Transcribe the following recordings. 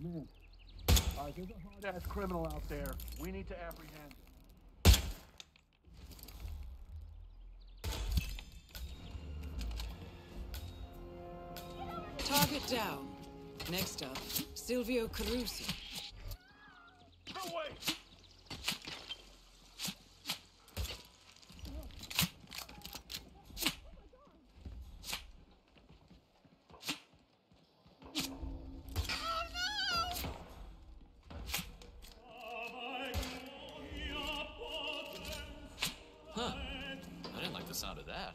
Man, there's a hard-ass criminal out there. We need to apprehend. Target down. Next up, Silvio Caruso. No way! Huh. I didn't like the sound of that.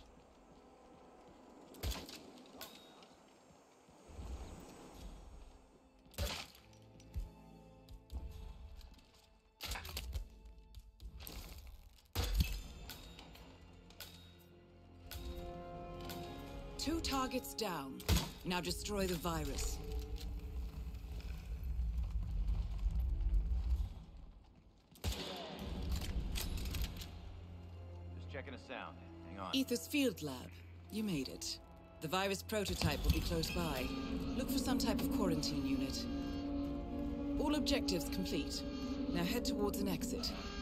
Two targets down. Now destroy the virus. Just checking a sound. Hang on. Ether's field lab. You made it. The virus prototype will be close by. Look for some type of quarantine unit. All objectives complete. Now head towards an exit.